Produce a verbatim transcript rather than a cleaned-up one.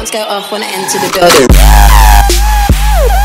alarms go off when I enter the building.